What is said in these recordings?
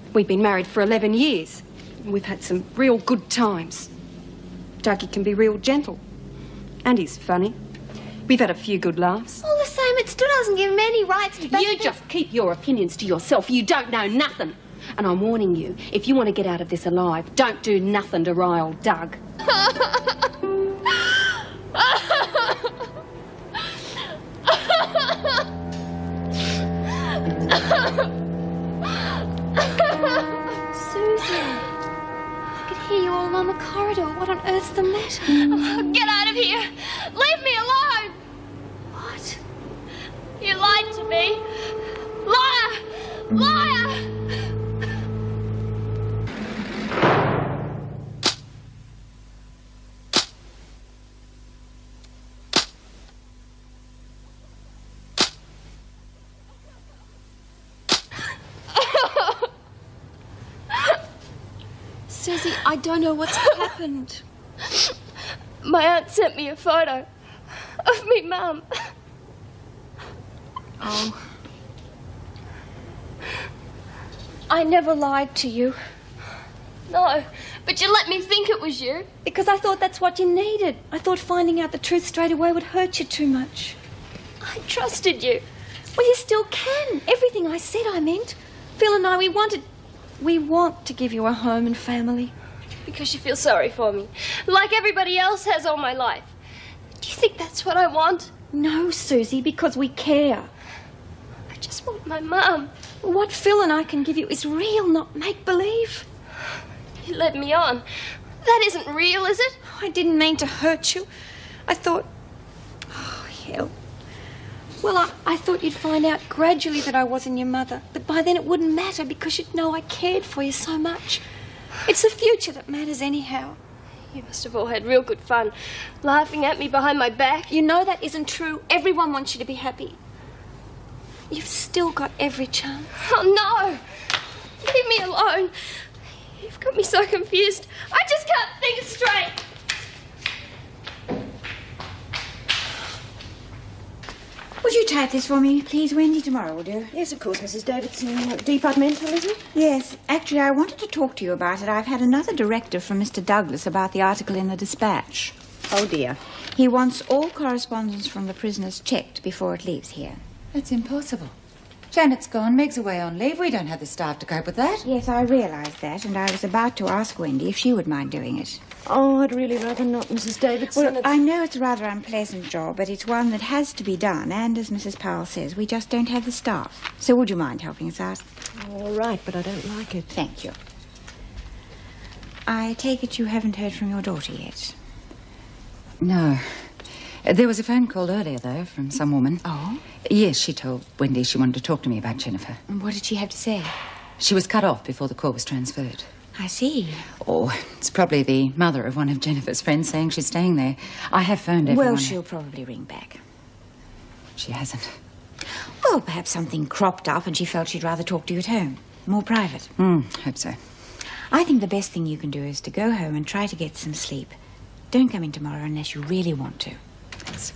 We've been married for 11 years. And we've had some real good times. Dougie can be real gentle. And he's funny. We've had a few good laughs. All the same, it still doesn't give him any rights to... You just keep your opinions to yourself. You don't know nothing. And I'm warning you, if you want to get out of this alive, don't do nothing to rile Doug. Susie, I could hear you all along the corridor. What on earth's the matter? Oh, get out of here! Leave me alone! What? You lied to me! Liar! Liar! Susie, I don't know what's happened. My aunt sent me a photo of me mum. Oh. I never lied to you. No, but you let me think it was you. Because I thought that's what you needed. I thought finding out the truth straight away would hurt you too much. I trusted you. Well, you still can. Everything I said I meant. Phil and I, we want to give you a home and family. Because you feel sorry for me, like everybody else has all my life. Do you think that's what I want? No, Susie, because we care. I just want my mum. What Phil and I can give you is real, not make-believe. You led me on. That isn't real, is it? Oh, I didn't mean to hurt you. I thought... Oh, hell. Well, I thought you'd find out gradually that I wasn't your mother. But by then it wouldn't matter because you'd know I cared for you so much. It's the future that matters anyhow. You must have all had real good fun, laughing at me behind my back. You know that isn't true. Everyone wants you to be happy. You've still got every chance. Oh, no! Leave me alone. You've got me so confused. I just can't think straight. Would you type this for me, please, Wendy? Tomorrow will do. Yes, of course, Mrs. Davidson. Departmental, isn't it? Yes. Actually, I wanted to talk to you about it. I've had another directive from Mr. Douglas about the article in the Dispatch. Oh, dear. He wants all correspondence from the prisoners checked before it leaves here. That's impossible. Janet's gone, Meg's away on leave. We don't have the staff to cope with that. Yes, I realised that, and I was about to ask Wendy if she would mind doing it. Oh, I'd really rather not, Mrs. Davidson. Well, I know it's a rather unpleasant job, but it's one that has to be done, and as Mrs. Powell says, we just don't have the staff. So would you mind helping us out? All right, but I don't like it. Thank you. I take it you haven't heard from your daughter yet? No. There was a phone call earlier, though, from some woman. Oh? Yes, she told Wendy she wanted to talk to me about Jennifer. And what did she have to say? She was cut off before the call was transferred. I see. Oh, it's probably the mother of one of Jennifer's friends saying she's staying there. I have phoned everyone. Well, she'll probably ring back. She hasn't. Well, perhaps something cropped up and she felt she'd rather talk to you at home. More private. Hope so. I think the best thing you can do is to go home and try to get some sleep. Don't come in tomorrow unless you really want to. Thanks.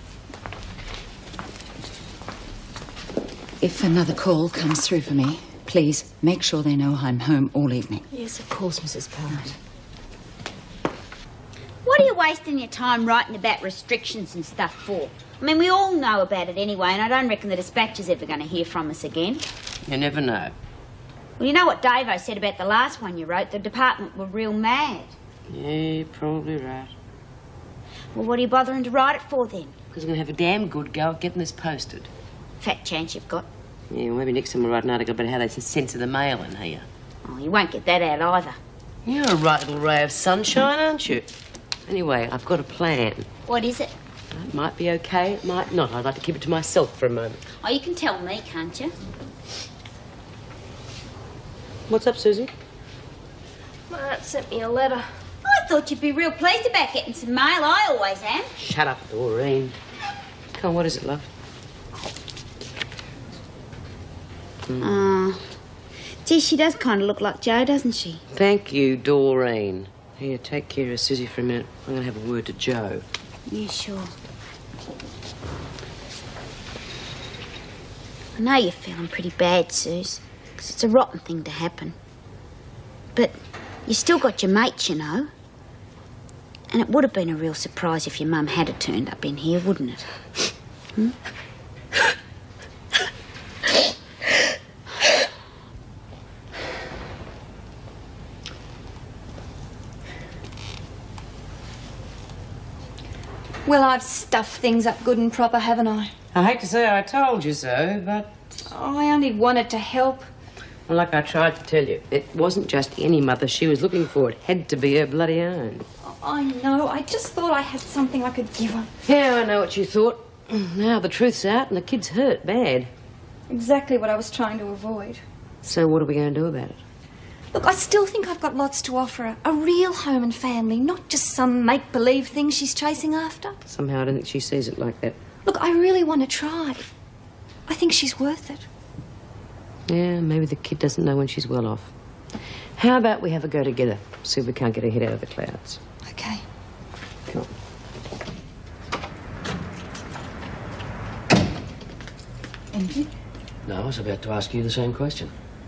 If another call comes through for me, please make sure they know I'm home all evening. Yes, of course, Mrs. Powell. What are you wasting your time writing about restrictions and stuff for? I mean, we all know about it anyway, and I don't reckon the Dispatch is ever going to hear from us again. You never know. Well, you know what Davo said about the last one you wrote? The department were real mad. Yeah, you're probably right. Well, what are you bothering to write it for, then? Because I'm going to have a damn good go at getting this posted. Fat chance you've got. Yeah, well, maybe next time we'll write an article about how they censor the mail in here. Oh, you won't get that out either. You're a right little ray of sunshine, aren't you? Anyway, I've got a plan. What is it? It might be okay, it might not. I'd like to keep it to myself for a moment. Oh, you can tell me, can't you? What's up, Susie? My aunt sent me a letter. I thought you'd be real pleased about getting some mail. I always am. Shut up, Doreen. Come on, what is it, love? Gee, she does kind of look like Jo, doesn't she? Thank you, Doreen. Here, take care of Susie for a minute. I'm going to have a word to Jo. Yeah, sure. I know you're feeling pretty bad, Suze. 'cause it's a rotten thing to happen. But you still got your mates, you know. And it would have been a real surprise if your mum had turned up in here, wouldn't it? Hmm? Well, I've stuffed things up good and proper, haven't I? I hate to say I told you so, but... Oh, I only wanted to help. Well, like I tried to tell you, it wasn't just any mother she was looking for. It had to be her bloody own. Oh, I know. I just thought I had something I could give her. Yeah, I know what you thought. Now the truth's out and the kid's hurt bad. Exactly what I was trying to avoid. So what are we going to do about it? Look, I still think I've got lots to offer her. A real home and family, not just some make-believe thing she's chasing after. Somehow I don't think she sees it like that. Look, I really want to try. I think she's worth it. Yeah, maybe the kid doesn't know when she's well off. How about we have a go together, see if we can't get her head out of the clouds. Okay. Come on. Anything? No, I was about to ask you the same question.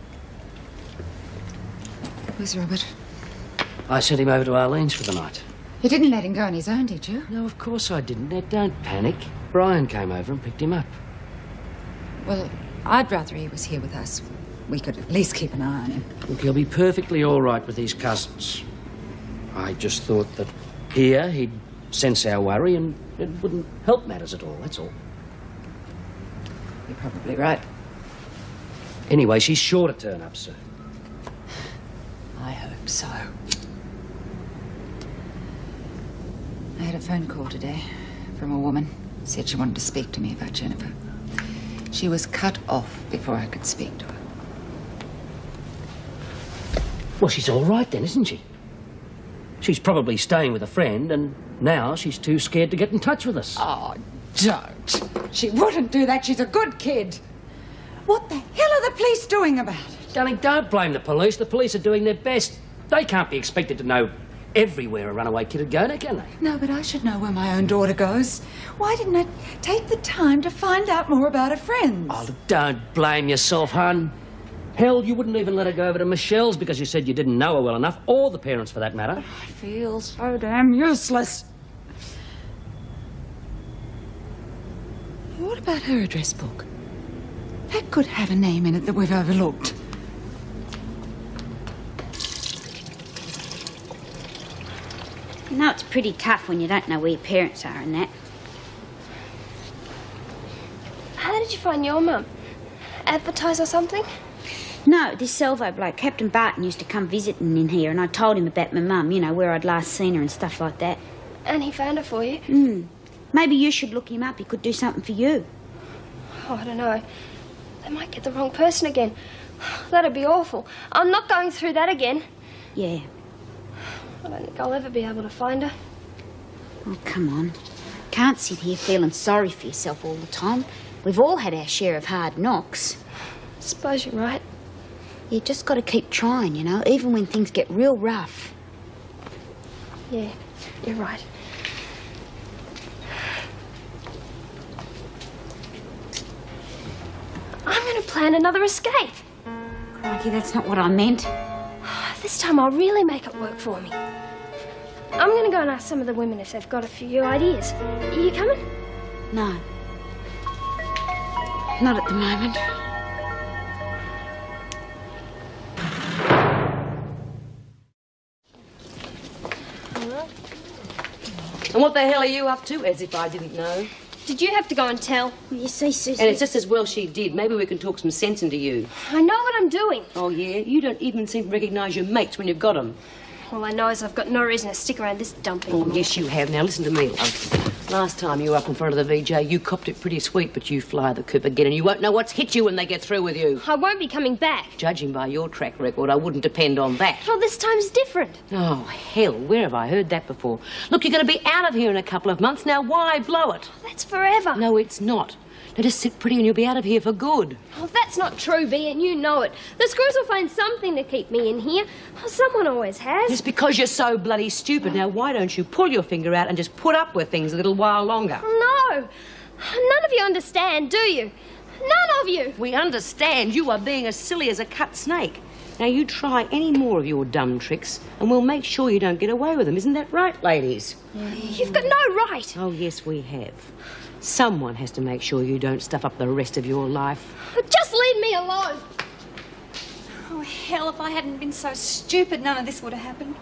Where's Robert? I sent him over to Arlene's for the night. You didn't let him go on his own, did you? No, of course I didn't. Now, don't panic. Brian came over and picked him up. Well, I'd rather he was here with us. We could at least keep an eye on him. Look, he'll be perfectly all right with his cousins. I just thought that here he'd sense our worry and it wouldn't help matters at all, that's all. You're probably right. Anyway, she's sure to turn up soon. I hope so. I had a phone call today from a woman. Said she wanted to speak to me about Jennifer. She was cut off before I could speak to her. Well, she's all right then, isn't she? She's probably staying with a friend and now she's too scared to get in touch with us. Oh, don't. She wouldn't do that. She's a good kid. What the hell are the police doing about it? Darling, don't blame the police. The police are doing their best. They can't be expected to know everywhere a runaway kid would go, now can they? No, but I should know where my own daughter goes. Why didn't I take the time to find out more about her friends? Oh, don't blame yourself, hun. Hell, you wouldn't even let her go over to Michelle's because you said you didn't know her well enough, or the parents for that matter. I feel so damn useless. What about her address book? That could have a name in it that we've overlooked. You know, it's pretty tough when you don't know where your parents are and that. How did you find your mum? Advertise or something? No, this Salvo bloke, Captain Barton, used to come visiting in here and I told him about my mum, you know, where I'd last seen her and stuff like that. And he found her for you? Maybe you should look him up. He could do something for you. Oh, I don't know. They might get the wrong person again. That'd be awful. I'm not going through that again. Yeah. I don't think I'll ever be able to find her. Oh, come on. Can't sit here feeling sorry for yourself all the time. We've all had our share of hard knocks. I suppose you're right. You just got to keep trying, you know, even when things get real rough. Yeah, you're right. I'm going to plan another escape. Crikey, that's not what I meant. This time I'll really make it work for me. I'm going to go and ask some of the women if they've got a few ideas. Are you coming? No. Not at the moment. And what the hell are you up to? As if I didn't know. Did you have to go and tell? You see, Susie... And it's just as well she did. Maybe we can talk some sense into you. I know what I'm doing. Oh, yeah? You don't even seem to recognise your mates when you've got them. All I know is I've got no reason to stick around this dump anymore. Oh, yes, you have. Now, listen to me, love. Last time you were up in front of the VJ, you copped it pretty sweet, but you fly the coop again, and you won't know what's hit you when they get through with you. I won't be coming back. Judging by your track record, I wouldn't depend on that. Well, this time's different. Oh, hell, where have I heard that before? Look, you're going to be out of here in a couple of months. Now, why blow it? That's forever. No, it's not. Now, just sit pretty and you'll be out of here for good. Oh, that's not true, Bea, and you know it. The screws will find something to keep me in here. Oh, someone always has. Just because you're so bloody stupid. Now, why don't you pull your finger out and just put up with things a little while longer? No. None of you understand, do you? None of you. We understand you are being as silly as a cut snake. Now, you try any more of your dumb tricks, and we'll make sure you don't get away with them. Isn't that right, ladies? You've got no right. Oh, yes, we have. Someone has to make sure you don't stuff up the rest of your life. Just leave me alone. Oh, hell, if I hadn't been so stupid, none of this would have happened.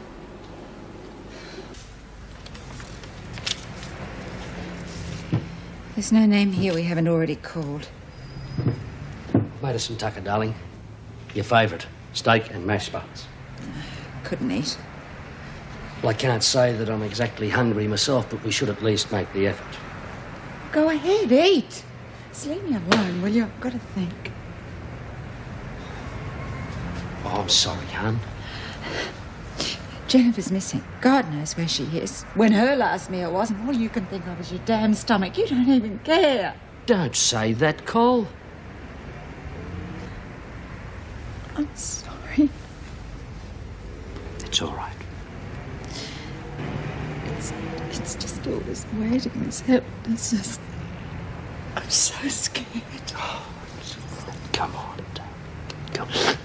There's no name here we haven't already called. Madison Tucker, darling. Your favourite, steak and mashed potatoes. Couldn't eat. Well, I can't say that I'm exactly hungry myself, but we should at least make the effort. Go ahead, eat. Just leave me alone, will you? I've got to think. Oh, I'm sorry, hon. Jennifer's missing. God knows where she is. When her last meal was, and all you can think of is your damn stomach. You don't even care. Don't say that, Cole. I'm sorry. It's all right. It's just all this waiting, this helplessness. I'm so scared. Oh, come on. Come on.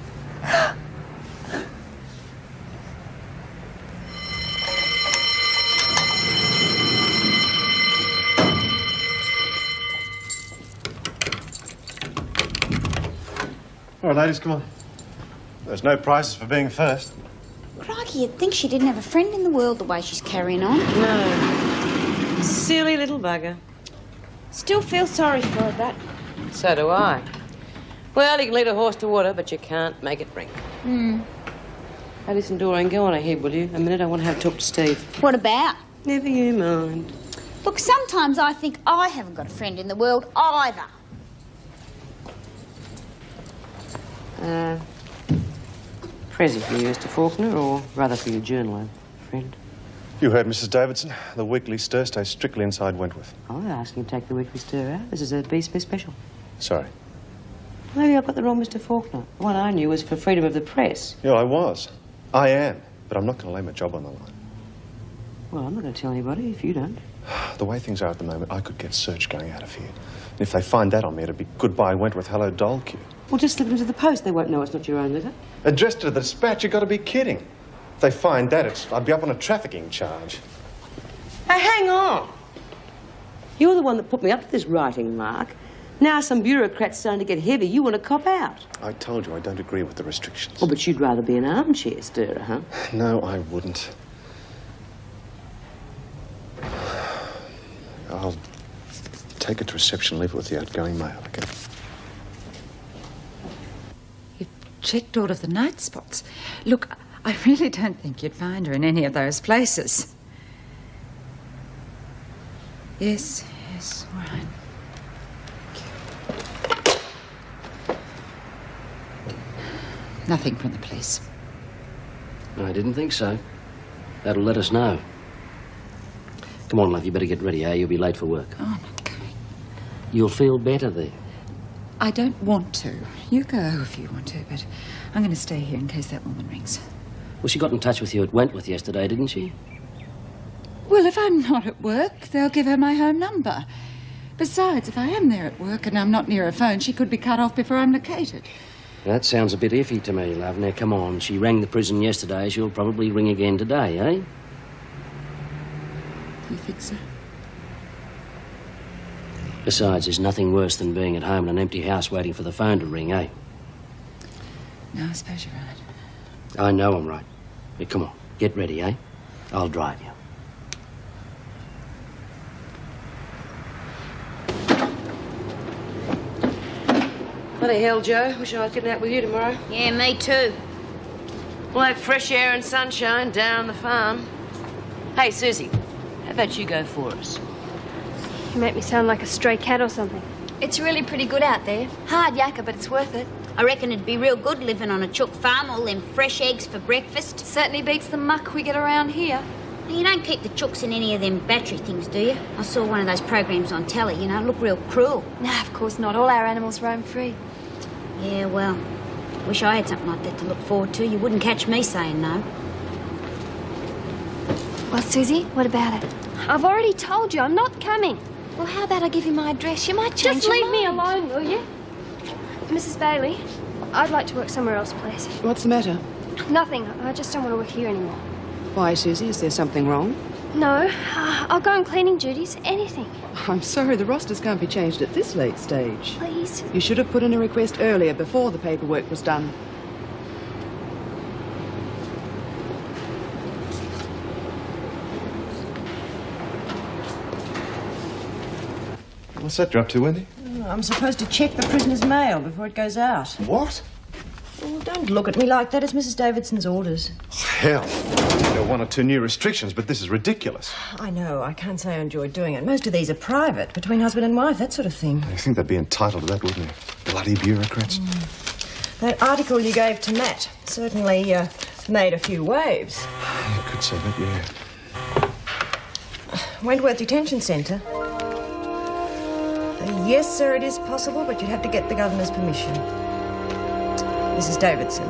All right, ladies, come on. There's no prizes for being first. Crikey, you'd think she didn't have a friend in the world the way she's carrying on. No. Silly little bugger. Still feel sorry for her, but... So do I. Well, you can lead a horse to water, but you can't make it drink. Hey, listen, Doreen, go on ahead, will you? A minute, I want to have a talk to Steve. What about? Never you mind. Look, sometimes I think I haven't got a friend in the world either. Present for you, Mr. Faulkner, or rather for your journal, friend? You heard Mrs. Davidson. The weekly stir stays strictly inside Wentworth. Oh, they're asking you to take the weekly stir out. This is a B-Smith special. Sorry. Maybe I've got the wrong Mr. Faulkner. The one I knew was for freedom of the press. Yeah, I was. I am. But I'm not going to lay my job on the line. Well, I'm not going to tell anybody if you don't. The way things are at the moment, I could get search going out of here. And if they find that on me, it'd be goodbye Wentworth, hello Dole queue. Well, just slip it into the post. They won't know it's not your own letter. Addressed to the dispatch, you've got to be kidding. If they find that, I'd be up on a trafficking charge. Hey, hang on. You're the one that put me up to this writing, Mark. Now some bureaucrat's starting to get heavy. You want to cop out. I told you I don't agree with the restrictions. Oh, but you'd rather be an armchair stirrer, huh? No, I wouldn't. I'll take it to reception, leave it with the outgoing mail, okay? You've checked all of the night spots. Look, I really don't think you'd find her in any of those places. Yes, all right. Nothing from the police. I didn't think so. That'll let us know. Come on, love, you better get ready, eh? You'll be late for work. Oh, I'm not going. You'll feel better there. I don't want to. You go if you want to, but I'm going to stay here in case that woman rings. Well, she got in touch with you at Wentworth yesterday, didn't she? Well, if I'm not at work, they'll give her my home number. Besides, if I am there at work and I'm not near a phone, she could be cut off before I'm located. That sounds a bit iffy to me, love. Now, come on. She rang the prison yesterday. She'll probably ring again today, eh? You think so? Besides, there's nothing worse than being at home in an empty house waiting for the phone to ring, eh? No, I suppose you're right. I know I'm right. But come on, get ready, eh? I'll drive you. Bloody hell, Joe. Wish I was getting out with you tomorrow. Yeah, me too. We'll have fresh air and sunshine down the farm. Hey, Susie, how about you go for us? You make me sound like a stray cat or something. It's really pretty good out there. Hard yakka, but it's worth it. I reckon it'd be real good living on a chook farm, all them fresh eggs for breakfast. Certainly beats the muck we get around here. You don't keep the chooks in any of them battery things, do you? I saw one of those programs on telly, you know, it looked real cruel. Nah, of course not. All our animals roam free. Yeah, well, wish I had something like that to look forward to. You wouldn't catch me saying no. Well, Susie, what about it? I've already told you I'm not coming. Well, how about I give you my address? You might change Just your leave me mind. alone, will you? Mrs. Bailey, I'd like to work somewhere else, please. What's the matter? Nothing. I just don't want to work here anymore. Why, Susie? Is there something wrong? No. I'll go on cleaning duties. Anything. I'm sorry, the rosters can't be changed at this late stage. Please. You should have put in a request earlier, before the paperwork was done. What's that you're up to, Wendy? I'm supposed to check the prisoner's mail before it goes out. What? Oh, don't look at me like that. It's Mrs. Davidson's orders. Hell. There are 1 or 2 new restrictions, but this is ridiculous. I know. I can't say I enjoy doing it. Most of these are private, between husband and wife, that sort of thing. You think they'd be entitled to that, wouldn't you? Bloody bureaucrats. That article you gave to Matt certainly made a few waves. You could say that, yeah. Wentworth Detention Centre. Yes, sir, it is possible, but you'd have to get the governor's permission. Mrs. Davidson.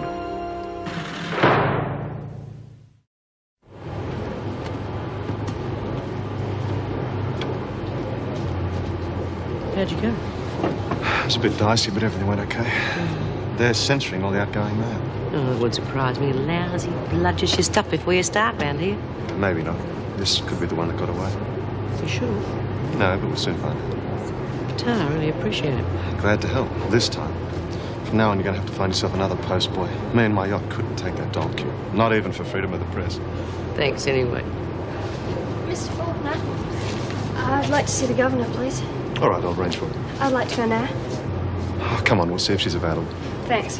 How'd you go? It was a bit dicey, but everything went okay. They're censoring all the outgoing mail. Oh, it would surprise me. Lousy, bludgeous your stuff before you start round here. Maybe not. This could be the one that got away. You sure? No, but we'll soon find out. I really appreciate it. Glad to help. This time. From now on, you're going to have to find yourself another postboy. Me and my yacht couldn't take that doll queue. Not even for freedom of the press. Thanks anyway. Mr. Faulkner, I'd like to see the governor, please. All right, I'll arrange for it. I'd like to go now. Oh, come on, we'll see if she's available. Thanks.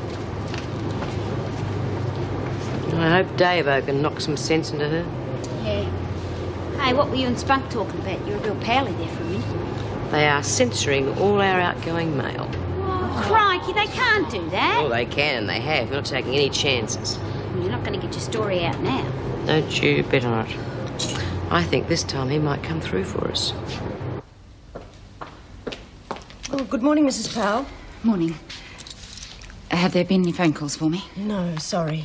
I hope Dave-O can knock some sense into her. Yeah. Hey, what were you and Spunk talking about? You were real pally there for a minute. They are censoring all our outgoing mail. Oh, crikey, they can't do that. Oh, they can and they have. We're not taking any chances. Well, you're not going to get your story out now. Don't you bet on it. I think this time he might come through for us. Oh, good morning, Mrs. Powell. Morning. Have there been any phone calls for me? No, sorry.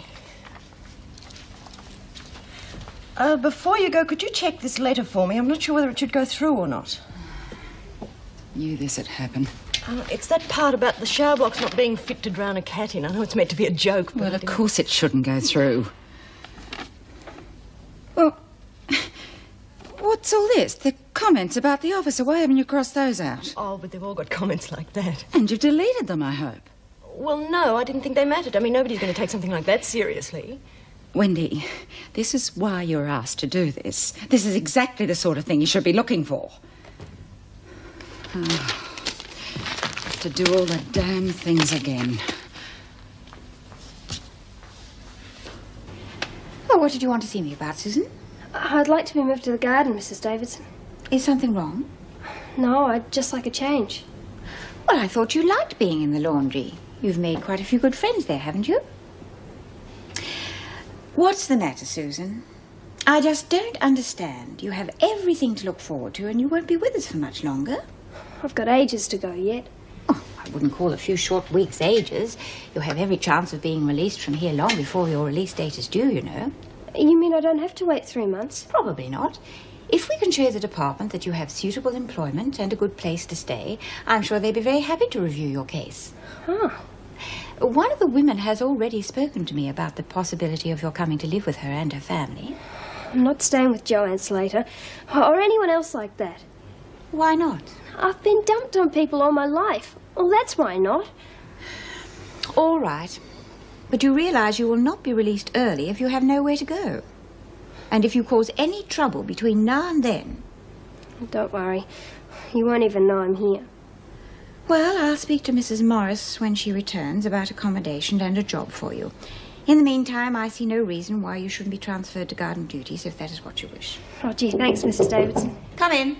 Before you go, could you check this letter for me? I'm not sure whether it should go through or not. Knew this had happened. It's that part about the shower box not being fit to drown a cat in. I know it's meant to be a joke, but... Well, of course it shouldn't go through. Well, what's all this? The comments about the officer. Why haven't you crossed those out? Oh, but they've all got comments like that. And you've deleted them, I hope. Well, no, I didn't think they mattered. I mean, nobody's going to take something like that seriously. Wendy, this is why you're asked to do this. This is exactly the sort of thing you should be looking for. To do all the damn things again. Well, what did you want to see me about, Susan? I'd like to be moved to the garden, Mrs. Davidson. Is something wrong? No, I'd just like a change. Well, I thought you liked being in the laundry. You've made quite a few good friends there, haven't you? What's the matter, Susan? I just don't understand. You have everything to look forward to and you won't be with us for much longer. I've got ages to go yet. Oh, I wouldn't call a few short weeks ages. You'll have every chance of being released from here long before your release date is due, you know. You mean I don't have to wait 3 months? Probably not. If we can show the department that you have suitable employment and a good place to stay, I'm sure they'd be very happy to review your case. Huh. One of the women has already spoken to me about the possibility of your coming to live with her and her family. I'm not staying with Joanne Slater or anyone else like that. Why not? I've been dumped on people all my life. Well, that's why not. All right. But you realize you will not be released early if you have nowhere to go. And if you cause any trouble between now and then... Don't worry. You won't even know I'm here. Well, I'll speak to Mrs. Morris when she returns about accommodation and a job for you. In the meantime, I see no reason why you shouldn't be transferred to garden duties if that is what you wish. Oh, gee, thanks, Mrs. Davidson. Come in.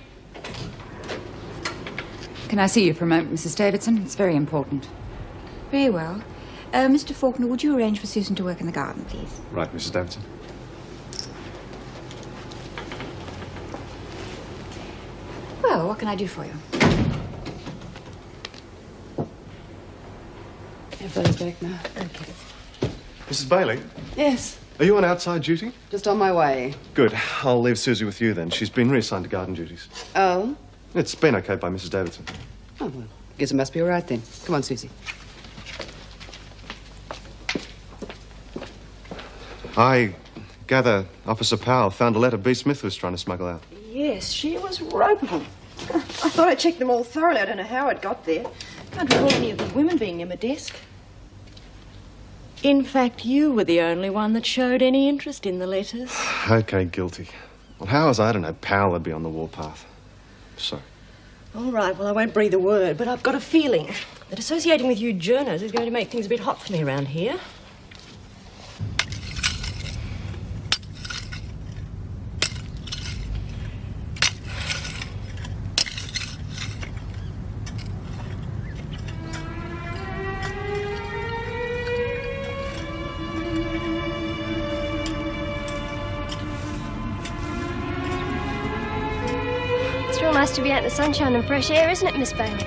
Can I see you for a moment, Mrs. Davidson? It's very important. Very well. Mr. Faulkner, would you arrange for Susan to work in the garden, please? Right, Mrs. Davidson. Well, what can I do for you? Everybody's back now. Okay. Mrs. Bailey, Yes, are you on outside duty? just on my way. Good. I'll leave Susie with you then. She's been reassigned to garden duties. Oh? It's been okay by Mrs. Davidson. Oh, well, guess it must be all right then. Come on, Susie. I gather Officer Powell found a letter B. Smith was trying to smuggle out. Yes, she was roping them. I thought I checked them all thoroughly. I don't know how it got there. Can't recall any of the women being near my desk. In fact, you were the only one that showed any interest in the letters. Okay, guilty. Well, how was I to know Powell would be on the warpath? Sorry. All right, well, I won't breathe a word, but I've got a feeling that associating with you journos is going to make things a bit hot for me around here. It's real nice to be out in the sunshine and fresh air, isn't it, Miss Bailey?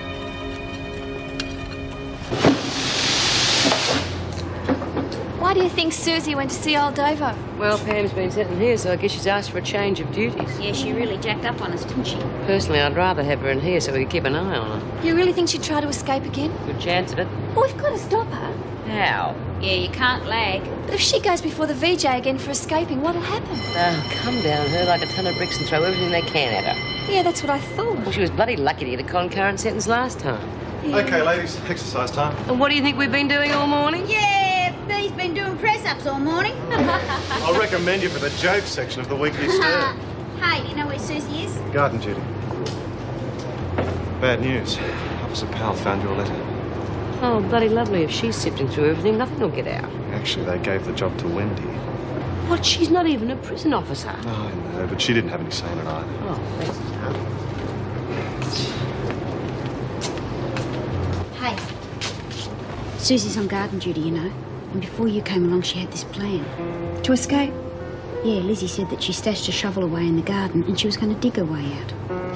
Why do you think Susie went to see old Davo? Well, Pam's been sitting here, so I guess she's asked for a change of duties. Yeah, she really jacked up on us, didn't she? Personally, I'd rather have her in here so we could keep an eye on her. You really think she'd try to escape again? Good chance of it. Well, we've got to stop her. How? Yeah, you can't lag. But if she goes before the VJ again for escaping, what'll happen? They'll come down on her like a ton of bricks and throw everything they can at her. Yeah, that's what I thought. Well, she was bloody lucky to get a concurrent sentence last time. Yeah. Okay, ladies, exercise time. And what do you think we've been doing all morning? Yeah, Bee's been doing press-ups all morning. I'll recommend you for the joke section of the Weekly Stir. Hey, do you know where Susie is? Garden duty. Bad news. Officer Powell found your letter. Oh, bloody lovely. If she's sifting through everything, nothing will get out. Actually, they gave the job to Wendy. What? She's not even a prison officer. Oh, I know, but she didn't have any say in it either. Oh, thanks, Hey, Susie's on garden duty, you know. And before you came along, she had this plan. To escape? Yeah, Lizzie said that she stashed a shovel away in the garden and she was going to dig her way out.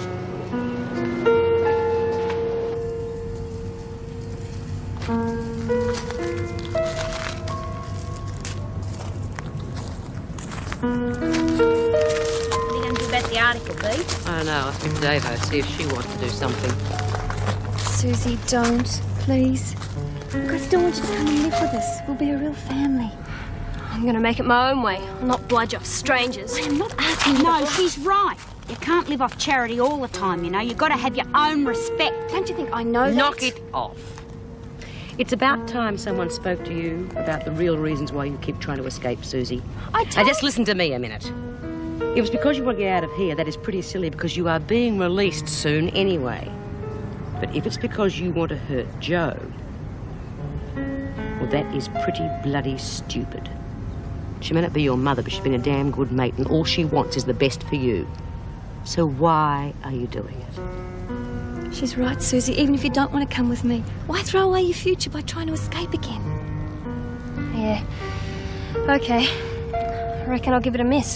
What are you going to do about the article, Bee? I don't know. I'll speak to Davo, see if she wants to do something. Susie, don't. Please. Look, I still want you to come and live with us. We'll be a real family. I'm going to make it my own way. I'll not bludge off strangers. I'm not asking you No, to... she's right. You can't live off charity all the time, you know. You've got to have your own respect. Don't you think I know that? Knock it off. It's about time someone spoke to you about the real reasons why you keep trying to escape, Susie. Now, just listen to me a minute. It was because you want to get out of here. That is pretty silly because you are being released soon anyway. But if it's because you want to hurt Joe, well, that is pretty bloody stupid. She may not be your mother, but she's been a damn good mate, and all she wants is the best for you. So why are you doing it? She's right, Susie. Even if you don't want to come with me, why throw away your future by trying to escape again? Yeah. Okay. I reckon I'll give it a miss.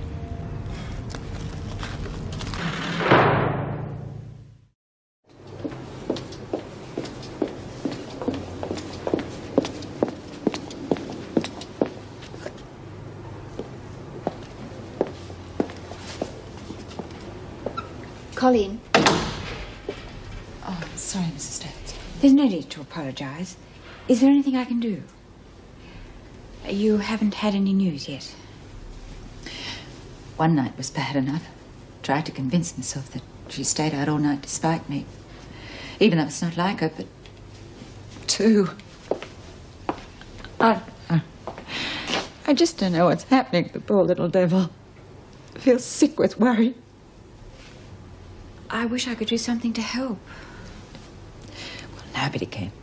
Colleen, Oh, sorry, Mrs. Davidson. there's no need to apologise. Is there anything I can do? You haven't had any news yet? One night was bad enough. Tried to convince myself that she stayed out all night despite me. Even though it's not like her, but... two. I just don't know what's happening to the poor little devil. I feel sick with worry. I wish I could do something to help. Well, nobody can.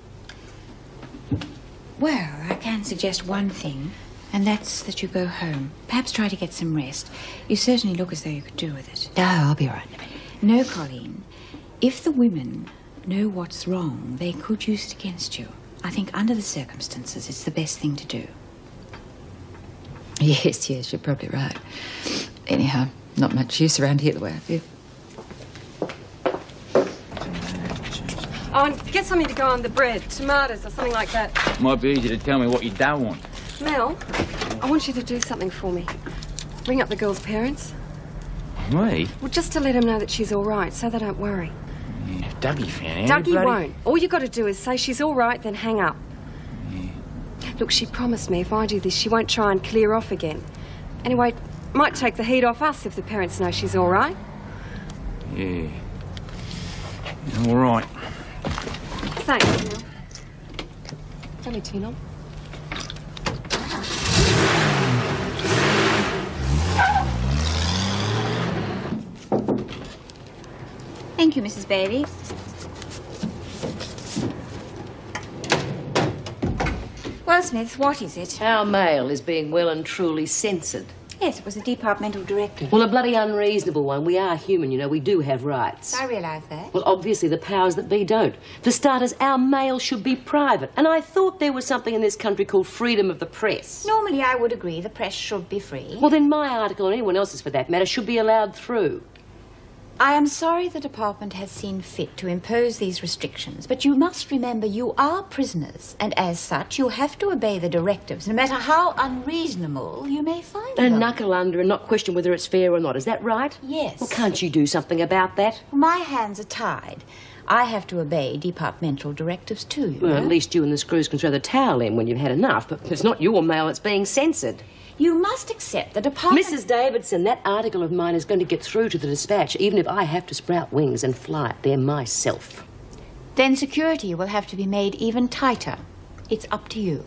Well, I can suggest one thing, and that's that you go home. Perhaps try to get some rest. You certainly look as though you could do with it. No, I'll be all right. No, Colleen. If the women know what's wrong, they could use it against you. I think under the circumstances, it's the best thing to do. Yes, you're probably right. Anyhow, not much use around here the way I feel. Oh, and get something to go on the bread. Tomatoes or something like that. Might be easy to tell me what you don't want. Mel, I want you to do something for me. Ring up the girl's parents. Me? Well, just to let him know that she's all right, so they don't worry. Yeah, if Dougie found out... Dougie won't. All you got to do is say she's all right, then hang up. Yeah. Look, she promised me if I do this, she won't try and clear off again. Anyway, might take the heat off us if the parents know she's all right. Yeah. All right. Thanks, Neil. Let me turn on. Thank you, Mrs. Bailey. Well, Smith, what is it? Our mail is being well and truly censored. Yes, it was a departmental directive. Well, a bloody unreasonable one. We are human, you know. We do have rights. I realise that. Well, obviously the powers that be don't. For starters, our mail should be private. And I thought there was something in this country called freedom of the press. Normally, I would agree the press should be free. Well, then my article, or anyone else's for that matter, should be allowed through. I am sorry the department has seen fit to impose these restrictions, but you must remember you are prisoners, and as such you have to obey the directives, no matter how unreasonable you may find them. And knuckle under and not question whether it's fair or not. Is that right? Yes. Well, can't you do something about that? My hands are tied. I have to obey departmental directives too, you know. At least you and the screws can throw the towel in when you've had enough, but it's not your mail that's being censored. You must accept the department... Mrs. Davidson, that article of mine is going to get through to the Dispatch, even if I have to sprout wings and fly it there myself. Then security will have to be made even tighter. It's up to you.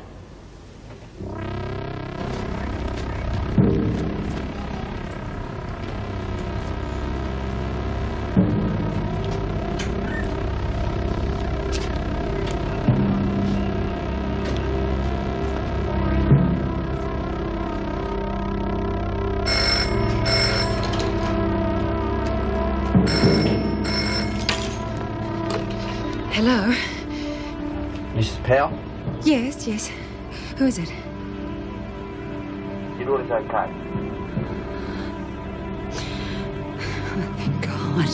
Hello? Mrs. Powell? Yes, yes. Who is it? Your daughter's okay. Oh, thank God.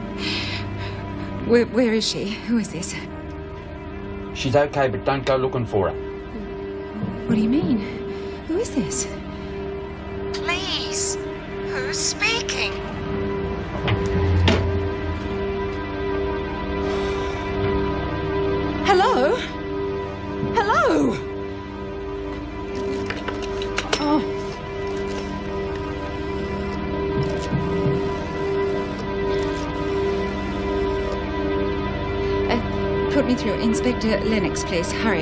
Where is she? Who is this? She's okay, but don't go looking for her. What do you mean? Who is this? Please, who's speaking? Hello? Hello? Oh. Put me through. Inspector Lennox, please. Hurry.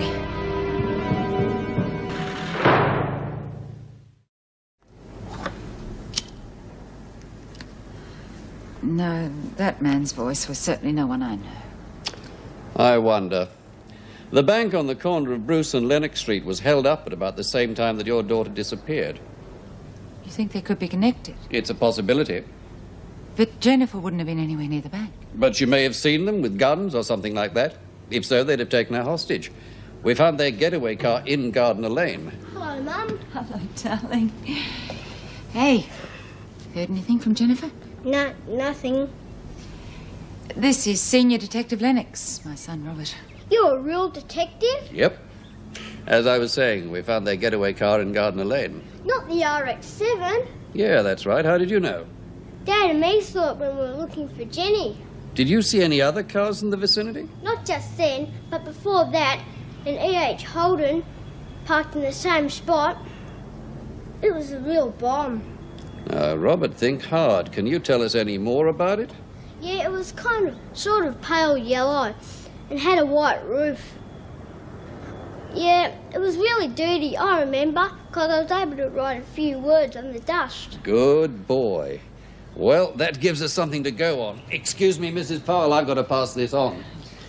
No, that man's voice was certainly no one I know. I wonder. The bank on the corner of Bruce and Lennox Street was held up at about the same time that your daughter disappeared. You think they could be connected? It's a possibility. But Jennifer wouldn't have been anywhere near the bank. But you may have seen them with guns or something like that. If so, they'd have taken her hostage. We found their getaway car in Gardner Lane. Hello, Mum. Hello, darling. Hey, heard anything from Jennifer? No, nothing. This is Senior Detective Lennox, my son Robert. You're a real detective? Yep. As I was saying, we found their getaway car in Gardner Lane. Not the RX-7. Yeah, that's right. How did you know? Dad and me saw it when we were looking for Jenny. Did you see any other cars in the vicinity? Not just then, but before that, an E.H. Holden parked in the same spot. It was a real bomb. Robert, think hard. Can you tell us any more about it? Yeah, it was sort of pale yellow and had a white roof. Yeah, it was really dirty, I remember, because I was able to write a few words on the dust. Good boy. Well, that gives us something to go on. Excuse me, Mrs. Powell, I've got to pass this on.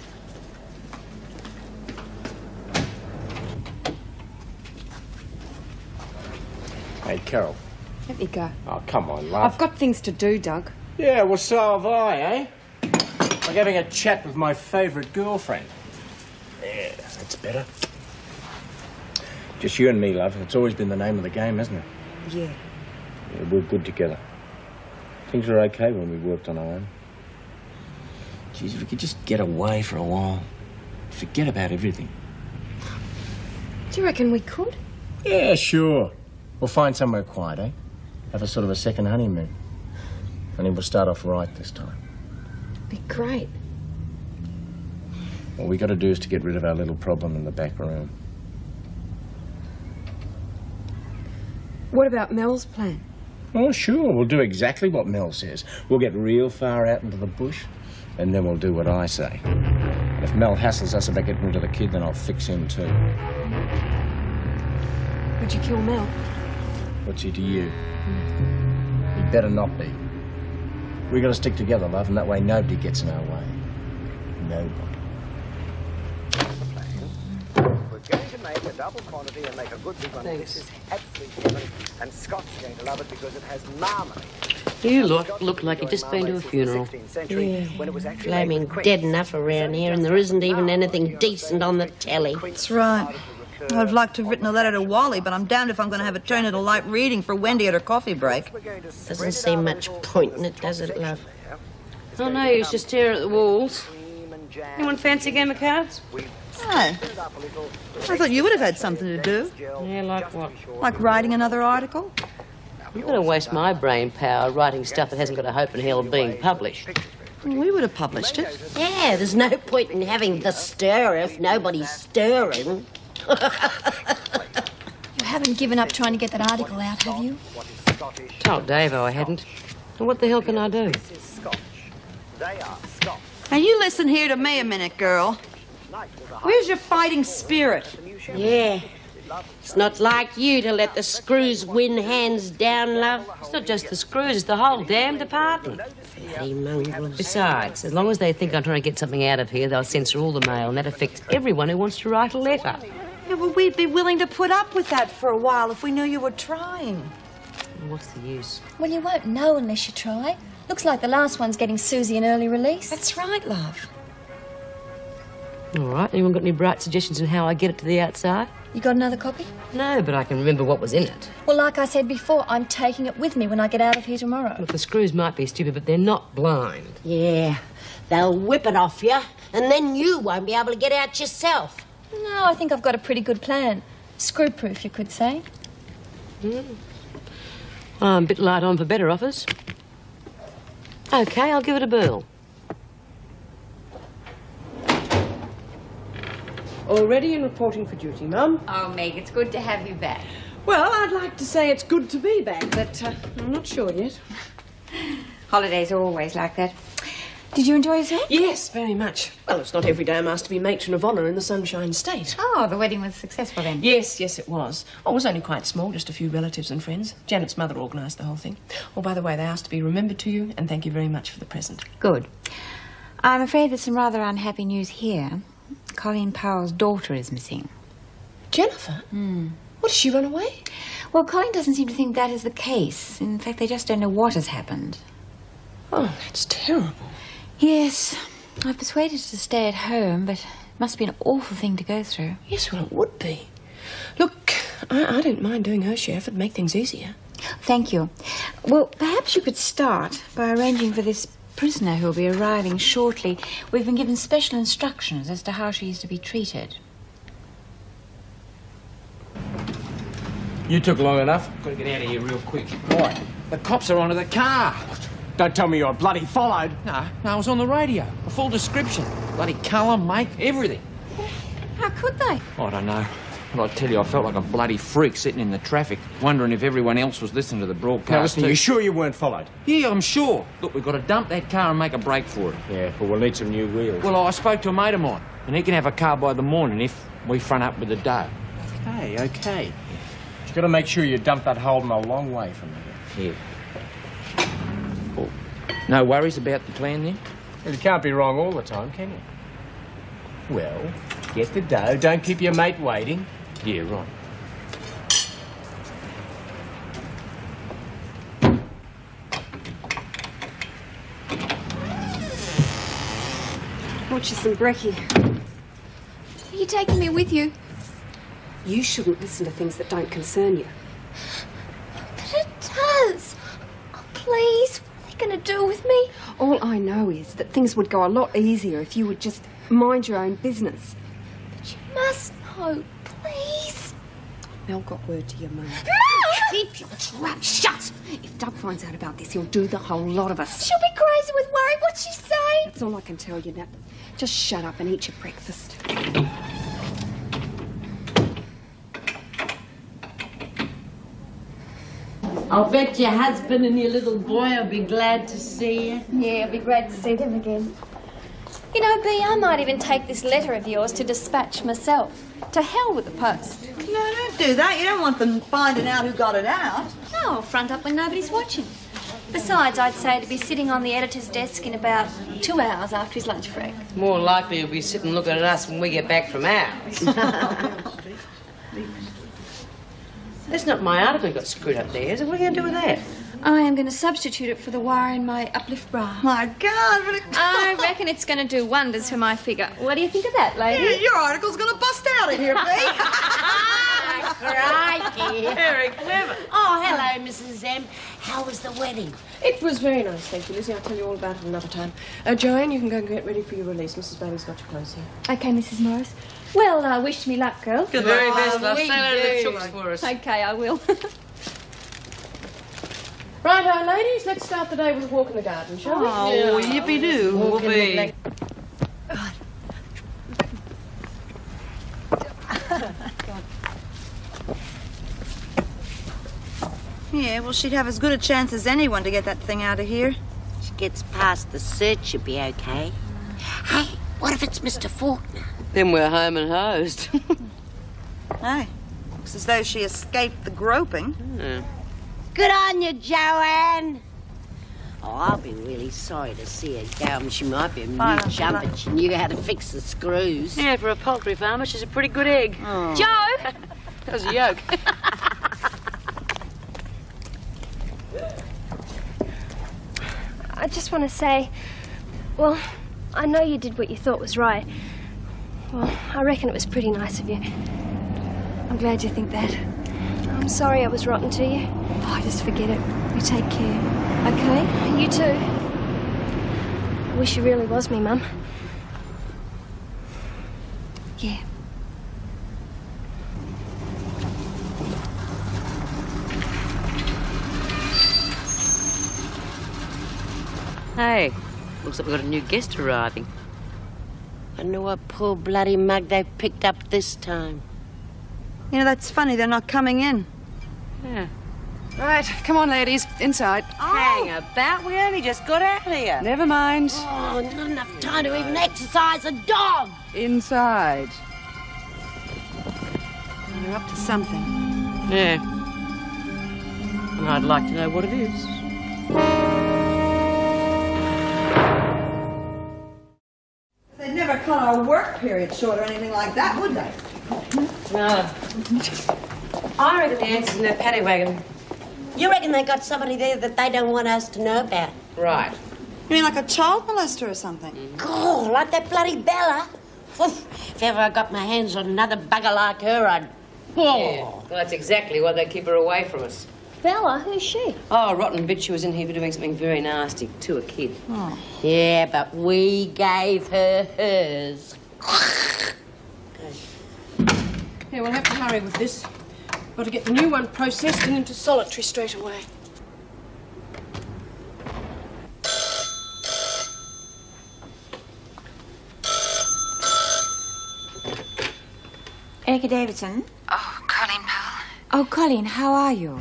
Hey, Carol. Let me go. Oh, come on, love. I've got things to do, Doug. Yeah, well, so have I, eh? Like having a chat with my favourite girlfriend. Yeah, that's better. Just you and me, love. It's always been the name of the game, hasn't it? Yeah. Yeah, we're good together. Things were okay when we worked on our own. Geez, if we could just get away for a while. Forget about everything. Do you reckon we could? Yeah, sure. We'll find somewhere quiet, eh? Have a sort of a second honeymoon. And then we'll start off right this time. Be great. All we got to do is to get rid of our little problem in the back room. What about Mel's plan? Oh, sure. We'll do exactly what Mel says. We'll get real far out into the bush, and then we'll do what I say. And if Mel hassles us about getting rid of the kid, then I'll fix him too. Would you kill Mel? What's he to you? He'd better not be. We got to stick together, love, and that way nobody gets in our way. Nobody. We're going to make a double quantity and make a good big one. This is absolutely heaven, and Scott's going to love it because it has marmalade. You look like you've just been to a funeral. Yeah. Blaming dead enough around here, and there isn't even anything decent on the telly. That's right. I'd have liked to have written a letter to Wally, but I'm damned if I'm going to have a turn at a light reading for Wendy at her coffee break. Doesn't seem much point in it, does it, love? Oh, no, you just stare at the walls. Anyone fancy a game of cards? Oh. I thought you would have had something to do. Yeah, like what? Like writing another article? I'm going to waste my brain power writing stuff that hasn't got a hope in hell of being published. Well, we would have published it. Yeah, there's no point in having the stir if nobody's stirring. You haven't given up trying to get that article out, have you? Told Davo I hadn't. Well, what the hell can I do? Now, you listen here to me a minute, girl. Where's your fighting spirit? Yeah. It's not like you to let the screws win hands down, love. It's not just the screws, it's the whole damn department. Bloody mongrels. Besides, as long as they think I'm trying to get something out of here, they'll censor all the mail, and that affects everyone who wants to write a letter. Yeah, well, we'd be willing to put up with that for a while if we knew you were trying. What's the use? Well, you won't know unless you try. Looks like the last one's getting Susie an early release. That's right, love. All right, anyone got any bright suggestions on how I get it to the outside? You got another copy? No, but I can remember what was in it. Well, like I said before, I'm taking it with me when I get out of here tomorrow. Look, the screws might be stupid, but they're not blind. Yeah, they'll whip it off you, and then you won't be able to get out yourself. No, I think I've got a pretty good plan. Screw-proof, you could say. I'm a bit light on for better offers. OK, I'll give it a whirl. All ready and reporting for duty, Mum. Oh, Meg, it's good to have you back. Well, I'd like to say it's good to be back, but I'm not sure yet. Holidays are always like that. Did you enjoy yourself? Yes, very much. Well, it's not every day I'm asked to be matron of honour in the Sunshine State. Oh, the wedding was successful then? Yes, it was. Oh, it was only quite small, just a few relatives and friends. Janet's mother organised the whole thing. Oh, by the way, they asked to be remembered to you, and thank you very much for the present. Good. I'm afraid there's some rather unhappy news here. Colleen Powell's daughter is missing. Jennifer? What, did she run away? Well, Colleen doesn't seem to think that is the case. In fact, they just don't know what has happened. Oh, that's terrible. Yes. I've persuaded her to stay at home, but it must be an awful thing to go through. Yes, well, it would be. Look, I don't mind doing her share if it'd make things easier. Thank you. Well, perhaps you could start by arranging for this prisoner who'll be arriving shortly. We've been given special instructions as to how she is to be treated. You took long enough. Got to get out of here real quick. Why? The cops are onto the car. Don't tell me you're bloody followed. No, I was on the radio. A full description. Bloody colour, make, everything. How could they? I don't know. But I tell you, I felt like a bloody freak sitting in the traffic, wondering if everyone else was listening to the broadcast. Now listen, too. you sure you weren't followed? Yeah, I'm sure. Look, we've got to dump that car and make a break for it. Yeah, but we'll need some new wheels. Well, I spoke to a mate of mine, and he can have a car by the morning if we front up with the dough. Okay. You've got to make sure you dump that Holden a long way from here. Yeah. Oh, no worries about the plan then? Well, you can't be wrong all the time, can you? Well, get the dough. Don't keep your mate waiting. Yeah, right. Brought you some brekkie. Are you taking me with you? You shouldn't listen to things that don't concern you. But it does. Oh, please, what are they going to do with me? All I know is that things would go a lot easier if you would just mind your own business. But you must know, please. Mel got word to your mum. No! Keep your trap shut. If Doug finds out about this, he'll do the whole lot of us. She'll be crazy with worry. What'd she say? That's all I can tell you, Nat. Just shut up and eat your breakfast. I'll bet your husband and your little boy will be glad to see you. Yeah, it'll be great to see them again. You know, Bea, I might even take this letter of yours to dispatch myself. To hell with the post. No, don't do that. You don't want them finding out who got it out. No, I'll front up when nobody's watching. Besides, I'd say to be sitting on the editor's desk in about 2 hours after his lunch break. More likely he'll be sitting looking at us when we get back from ours. That's not my article got screwed up there, is it? What are you going to do with that? I am going to substitute it for the wire in my uplift bra. My God, what a... I reckon it's going to do wonders for my figure. What do you think of that, lady? Yeah, your article's going to bust out in here, Bea. Crikey. Very clever. Oh, hello, Mrs. M. How was the wedding? It was very nice, thank you, Lizzie. I'll tell you all about it another time. Joanne, you can go and get ready for your release. Mrs. Bailey's got your clothes here. OK, Mrs. Morris. Well, wish me luck, girls. The very best. I'll say hello to the chooks for us. OK, I will. Right, ladies, let's start the day with a walk in the garden, shall we? Oh, yippee-doo. Whoopee. Yeah, well, she'd have as good a chance as anyone to get that thing out of here. She gets past the search, she'll be okay. Hey, what if it's Mr. Faulkner? Then we're home and hosed. Hey, looks as though she escaped the groping. Good on you, Joanne. Oh, I'll be really sorry to see her go. I mean, she might be a new jumper. She knew how to fix the screws. Yeah, for a poultry farmer, she's a pretty good egg. Oh. Joe! That was a yoke. I just want to say, well, I know you did what you thought was right. Well, I reckon it was pretty nice of you. I'm glad you think that. I'm sorry I was rotten to you. Oh, just forget it. You take care, OK? You too. I wish you really was me, Mum. Yeah. Hey, looks like we've got a new guest arriving. I know what poor bloody mug they've picked up this time. You know, that's funny. They're not coming in. Yeah. Right, come on, ladies. Inside. Hang about. We only just got out here. Never mind. Oh, not enough time to even exercise a dog. Inside. You're up to something. Yeah. And I'd like to know what it is. They'd never cut our work period short or anything like that, would they? No. I reckon the answer's in that paddy wagon. You reckon they got somebody there that they don't want us to know about? Right. You mean like a child molester or something? God, like that bloody Bella. Oof, if ever I got my hands on another bugger like her, I'd... Oh. Yeah. Well, that's exactly why they keep her away from us. Bella, who's she? Oh, a rotten bitch who was in here for doing something very nasty to a kid. Oh. Yeah, but we gave her hers. Yeah, we'll have to hurry with this. Got to get the new one processed and into solitary straight away. Erica Davidson? Oh, Colleen Powell. Oh, Colleen, how are you?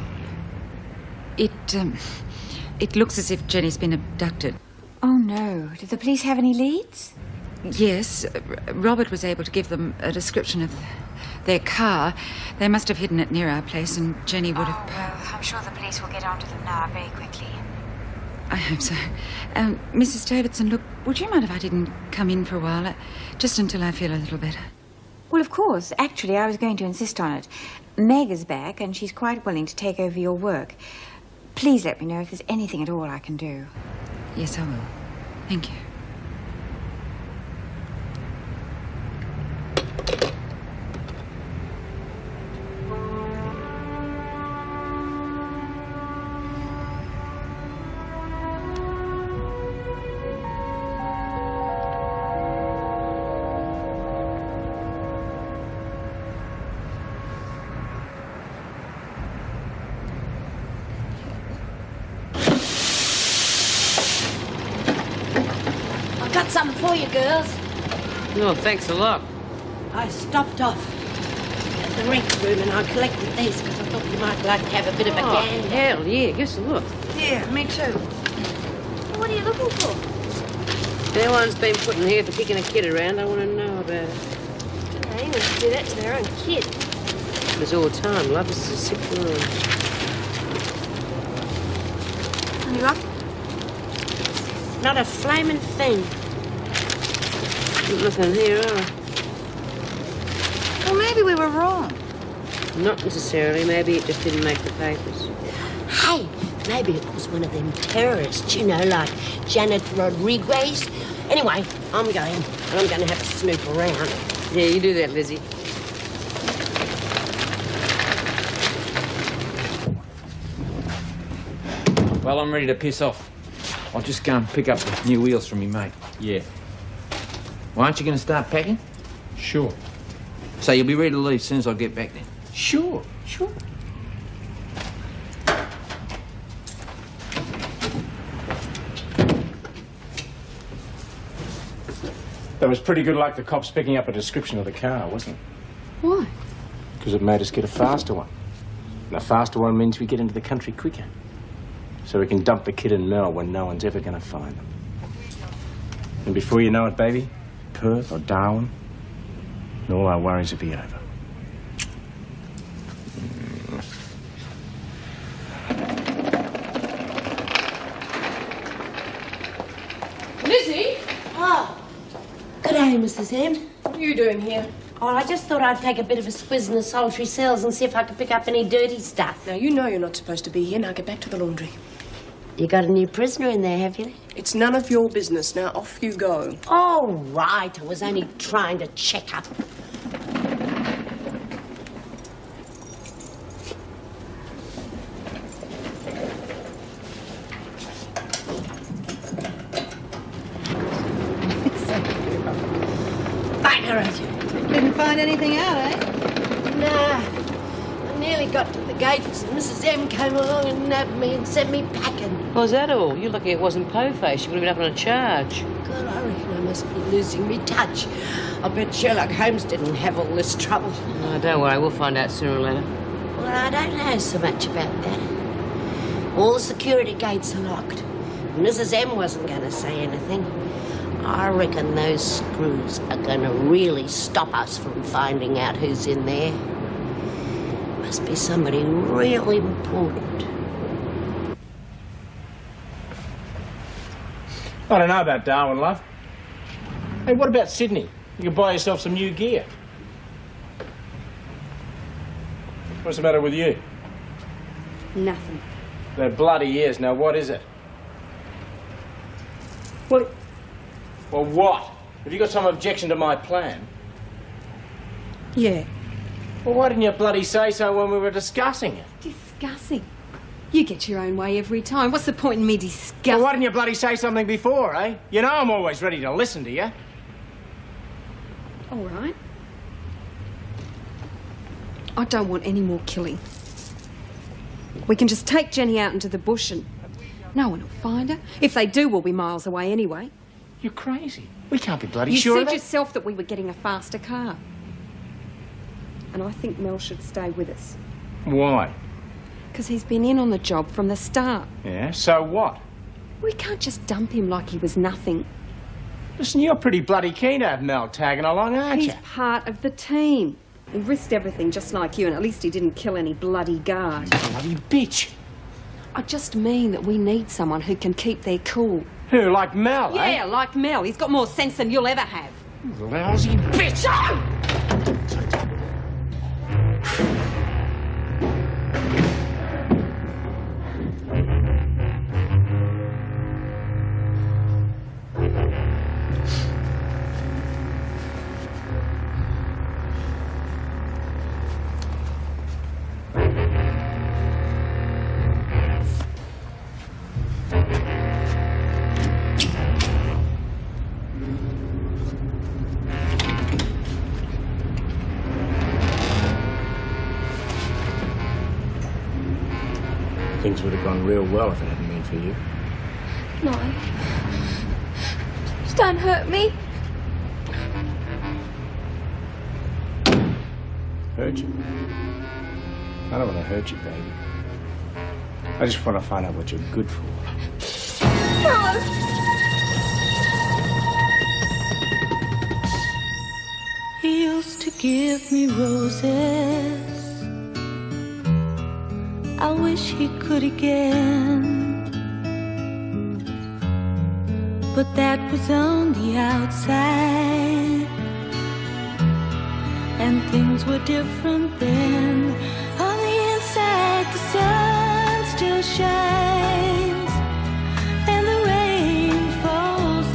It looks as if Jenny's been abducted. Oh, no. Did the police have any leads? Yes, Robert was able to give them a description of their car. They must have hidden it near our place, and Jenny would have... Well, I'm sure the police will get onto them now very quickly. I hope so. Mrs. Davidson, look, would you mind if I didn't come in for a while? Just until I feel a little better. Well, of course. Actually, I was going to insist on it. Meg is back, and she's quite willing to take over your work. Please let me know if there's anything at all I can do. Yes, I will. Thank you. Got something for you, girls. Oh, thanks a lot. I stopped off at the rec room and I collected these because I thought you might like to have a bit of a gander. Hell, yeah, give us a look. Yeah, me too. What are you looking for? If anyone's been put in here for kicking a kid around, I want to know about it. They must do that to their own kid. There's all time. Love is a sick word. Any luck? Not a flaming thing. Nothing here, either. Well, maybe we were wrong. Not necessarily. Maybe it just didn't make the papers. Hey, maybe it was one of them terrorists, you know, like Janet Rodriguez. Anyway, I'm going, and I'm going to have a snoop around. Yeah, you do that, Lizzie. Well, I'm ready to piss off. I'll just go and pick up the new wheels from me mate. Yeah. Well, aren't you going to start packing? Sure. So you'll be ready to leave as soon as I get back then? Sure. That was pretty good luck, the cops picking up a description of the car, wasn't it? Why? Because it made us get a faster one. And a faster one means we get into the country quicker. So we can dump the kid and Mel when no one's ever going to find them. And before you know it, baby, Perth or Darwin, and all our worries will be over. Lizzie? Oh, good day, Mrs. M. What are you doing here? Oh, I just thought I'd take a bit of a squiz in the solitary cells and see if I could pick up any dirty stuff. Now, you know you're not supposed to be here. Now get back to the laundry. You got a new prisoner in there, have you? It's none of your business. Now, off you go. All right. I was only trying to check up. Didn't find anything out, eh? Nah. I nearly got to the gates and Mrs. M came along and nabbed me and sent me packing. Was that all? You're lucky it wasn't po-face. You would have been up on a charge. God, I reckon I must be losing me touch. I bet Sherlock Holmes didn't have all this trouble. Oh, don't worry. We'll find out sooner or later. Well, I don't know so much about that. All the security gates are locked. Mrs. M wasn't going to say anything. I reckon those screws are going to really stop us from finding out who's in there. Must be somebody real important. I don't know about Darwin, love. Hey, what about Sydney? You can buy yourself some new gear. What's the matter with you? Nothing. They're bloody ears. Now, what is it? Well, Well, what? Have you got some objection to my plan? yeah. Well, why didn't you bloody say so when we were discussing it? Discussing. You get your own way every time. What's the point in me discussing? Well, why didn't you bloody say something before, eh? You know I'm always ready to listen to you. All right. I don't want any more killing. We can just take Jenny out into the bush and no one will find her. If they do, we'll be miles away anyway. You're crazy. We can't be bloody You sure of said that. yourself that we were getting a faster car. And I think Mel should stay with us. Why? Because he's been in on the job from the start. Yeah, so what? We can't just dump him like he was nothing. Listen, you're pretty bloody keen to have Mel tagging along, aren't He's you? part of the team. He risked everything just like you, and at least he didn't kill any bloody guard. Bloody bitch. I just mean that we need someone who can keep their cool. Who, like Mel, eh? Yeah, like Mel. He's got more sense than you'll ever have. Lousy bitch! Things would have gone real well if it hadn't been for you. No. Don't hurt me. Hurt you? I don't want to hurt you, baby. I just want to find out what you're good for. No. He used to give me roses. I wish he could again. But that was on the outside, and things were different then. On the inside, the sun still shines, and the rain falls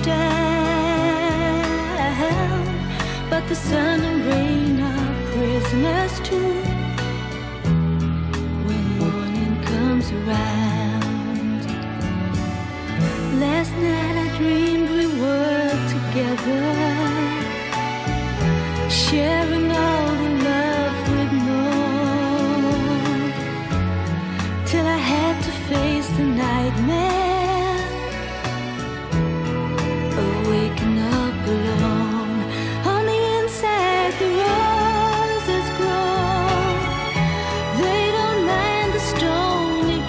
down. But the sun and rain are prisoners too when morning comes around. Last night I dreamed we were together, sharing all the love we'd known, till I had to face the nightmare of waking up alone. On the inside the roses grow, they don't mind the stony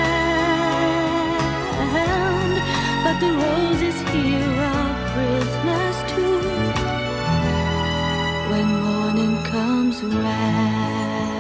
ground, but the roses here are prisoners too when morning comes around.